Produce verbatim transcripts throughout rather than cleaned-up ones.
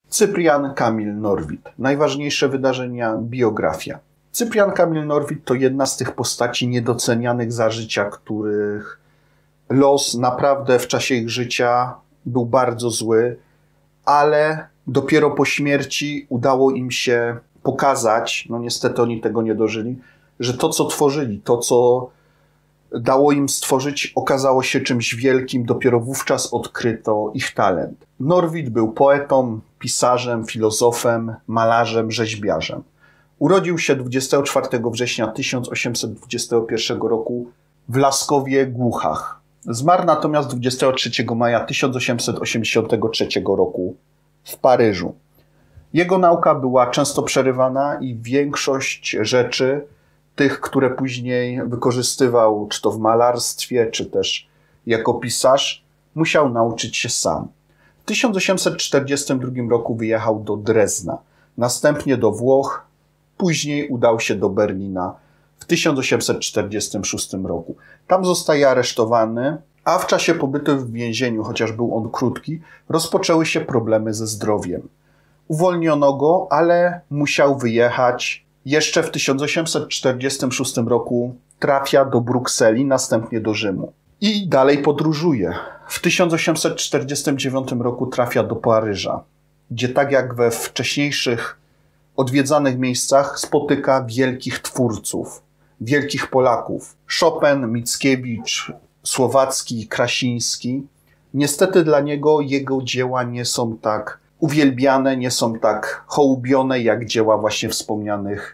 Cyprian Kamil Norwid. Najważniejsze wydarzenia, biografia. Cyprian Kamil Norwid to jedna z tych postaci niedocenianych za życia, których los naprawdę w czasie ich życia był bardzo zły, ale dopiero po śmierci udało im się pokazać, no niestety oni tego nie dożyli, że to, co tworzyli, to, co dało im stworzyć, okazało się czymś wielkim. Dopiero wówczas odkryto ich talent. Norwid był poetą, pisarzem, filozofem, malarzem, rzeźbiarzem. Urodził się dwudziestego czwartego września tysiąc osiemset dwudziestego pierwszego roku w Laskowie Głuchach. Zmarł natomiast dwudziestego trzeciego maja tysiąc osiemset osiemdziesiątego trzeciego roku w Paryżu. Jego nauka była często przerywana i większość rzeczy, tych, które później wykorzystywał, czy to w malarstwie, czy też jako pisarz, musiał nauczyć się sam. W tysiąc osiemset czterdziestym drugim roku wyjechał do Drezna, następnie do Włoch, później udał się do Berlina w tysiąc osiemset czterdziestym szóstym roku. Tam zostaje aresztowany, a w czasie pobytu w więzieniu, chociaż był on krótki, rozpoczęły się problemy ze zdrowiem. Uwolniono go, ale musiał wyjechać. Jeszcze w tysiąc osiemset czterdziestym szóstym roku trafia do Brukseli, następnie do Rzymu. I dalej podróżuje. W tysiąc osiemset czterdziestym dziewiątym roku trafia do Paryża, gdzie tak jak we wcześniejszych odwiedzanych miejscach spotyka wielkich twórców, wielkich Polaków. Chopin, Mickiewicz, Słowacki, Krasiński. Niestety dla niego jego dzieła nie są tak uwielbiane, nie są tak hołubione jak dzieła właśnie wspomnianych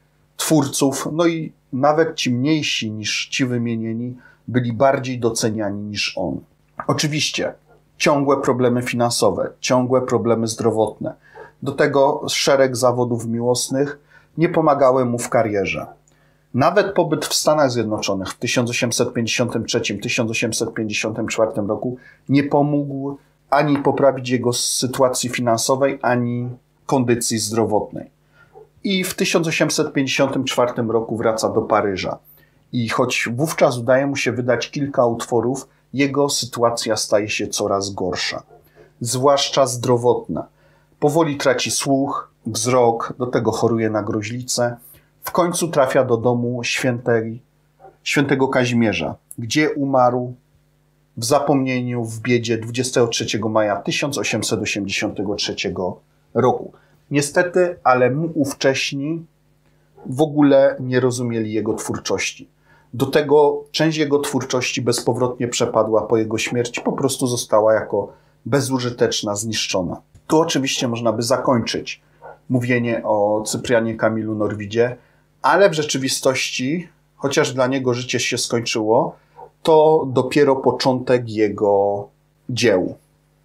twórców. No i nawet ci mniejsi niż ci wymienieni byli bardziej doceniani niż on. Oczywiście ciągłe problemy finansowe, ciągłe problemy zdrowotne. Do tego szereg zawodów miłosnych nie pomagały mu w karierze. Nawet pobyt w Stanach Zjednoczonych w tysiąc osiemset pięćdziesiątym trzecim do tysiąc osiemset pięćdziesiątego czwartego roku nie pomógł ani poprawić jego sytuacji finansowej, ani kondycji zdrowotnej. I w tysiąc osiemset pięćdziesiątym czwartym roku wraca do Paryża. I choć wówczas udaje mu się wydać kilka utworów, jego sytuacja staje się coraz gorsza. Zwłaszcza zdrowotna. Powoli traci słuch, wzrok, do tego choruje na gruźlicę. W końcu trafia do domu świętej, świętego Kazimierza, gdzie umarł w zapomnieniu, w biedzie dwudziestego trzeciego maja tysiąc osiemset osiemdziesiątego trzeciego roku. Niestety, ale mu ówcześni w ogóle nie rozumieli jego twórczości. Do tego część jego twórczości bezpowrotnie przepadła po jego śmierci, po prostu została jako bezużyteczna, zniszczona. Tu oczywiście można by zakończyć mówienie o Cyprianie Kamilu Norwidzie, ale w rzeczywistości, chociaż dla niego życie się skończyło, to dopiero początek jego dzieł.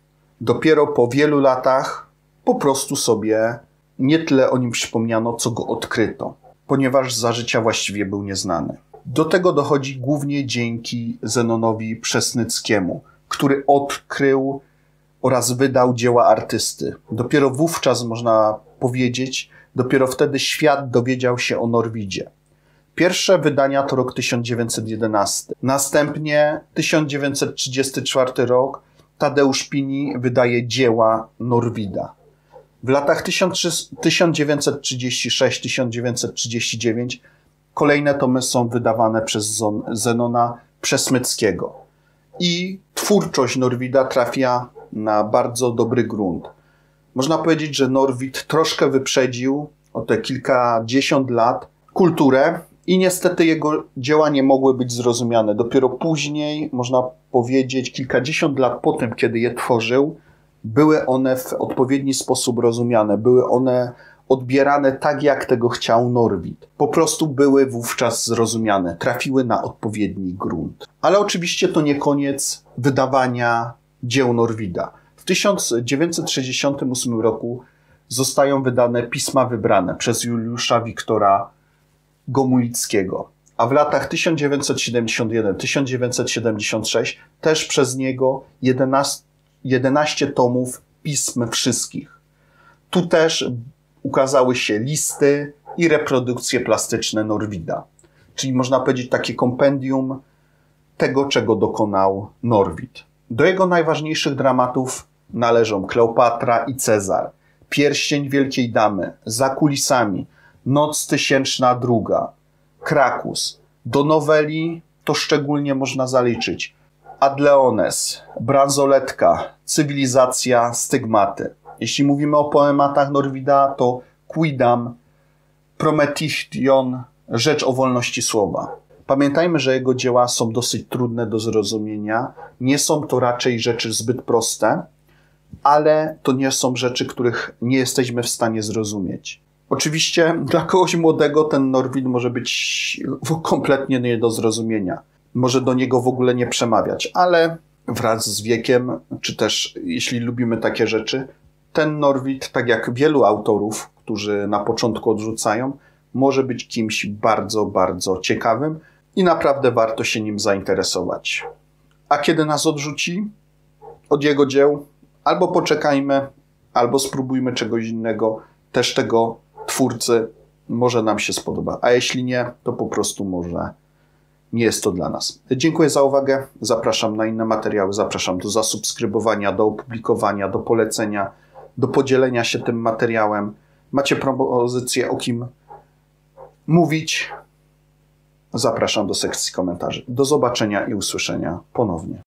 Dopiero po wielu latach po prostu sobie nie tyle o nim przypomniano, co go odkryto, ponieważ za życia właściwie był nieznany. Do tego dochodzi głównie dzięki Zenonowi Przesnyckiemu, który odkrył oraz wydał dzieła artysty. Dopiero wówczas, można powiedzieć, dopiero wtedy świat dowiedział się o Norwidzie. Pierwsze wydania to rok tysiąc dziewięćset jedenasty. Następnie tysiąc dziewięćset trzydziesty czwarty rok Tadeusz Pini wydaje dzieła Norwida. W latach tysiąc dziewięćset trzydziesty szósty do tysiąc dziewięćset trzydziestego dziewiątego kolejne tomy są wydawane przez Zenona Przesmyckiego. I twórczość Norwida trafia na bardzo dobry grunt. Można powiedzieć, że Norwid troszkę wyprzedził o te kilkadziesiąt lat kulturę i niestety jego dzieła nie mogły być zrozumiane. Dopiero później, można powiedzieć, kilkadziesiąt lat po tym, kiedy je tworzył, były one w odpowiedni sposób rozumiane. Były one odbierane tak, jak tego chciał Norwid. Po prostu były wówczas zrozumiane. Trafiły na odpowiedni grunt. Ale oczywiście to nie koniec wydawania dzieł Norwida. W tysiąc dziewięćset sześćdziesiątym ósmym roku zostają wydane Pisma wybrane przez Juliusza Wiktora Gomulickiego, a w latach tysiąc dziewięćset siedemdziesiątym pierwszym do tysiąc dziewięćset siedemdziesiątego trzeciego też przez niego jedenaście, jedenaście tomów Pism Wszystkich. Tu też ukazały się listy i reprodukcje plastyczne Norwida, czyli można powiedzieć takie kompendium tego, czego dokonał Norwid. Do jego najważniejszych dramatów należą Kleopatra i Cezar, Pierścień Wielkiej Damy, Za kulisami, Noc tysięczna druga, Krakus. Do noweli to szczególnie można zaliczyć Adleones, Bransoletka, Cywilizacja, Stygmaty. Jeśli mówimy o poematach Norwida, to Quidam, Prometichtion, Rzecz o wolności słowa. Pamiętajmy, że jego dzieła są dosyć trudne do zrozumienia. Nie są to raczej rzeczy zbyt proste, ale to nie są rzeczy, których nie jesteśmy w stanie zrozumieć. Oczywiście dla kogoś młodego ten Norwid może być kompletnie nie do zrozumienia. Może do niego w ogóle nie przemawiać, ale wraz z wiekiem, czy też jeśli lubimy takie rzeczy, ten Norwid, tak jak wielu autorów, którzy na początku odrzucają, może być kimś bardzo, bardzo ciekawym i naprawdę warto się nim zainteresować. A kiedy nas odrzuci od jego dzieł, albo poczekajmy, albo spróbujmy czegoś innego, też tego twórcy może nam się spodoba. A jeśli nie, to po prostu może nie jest to dla nas. Dziękuję za uwagę. Zapraszam na inne materiały. Zapraszam do zasubskrybowania, do opublikowania, do polecenia, do podzielenia się tym materiałem. Macie propozycję, o kim mówić? Zapraszam do sekcji komentarzy. Do zobaczenia i usłyszenia ponownie.